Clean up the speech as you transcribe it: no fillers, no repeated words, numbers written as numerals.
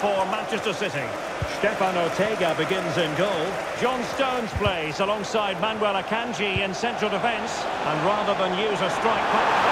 for Manchester City. Stefan Ortega begins in goal. John Stones plays alongside Manuel Akanji in central defence. And rather than use a strike...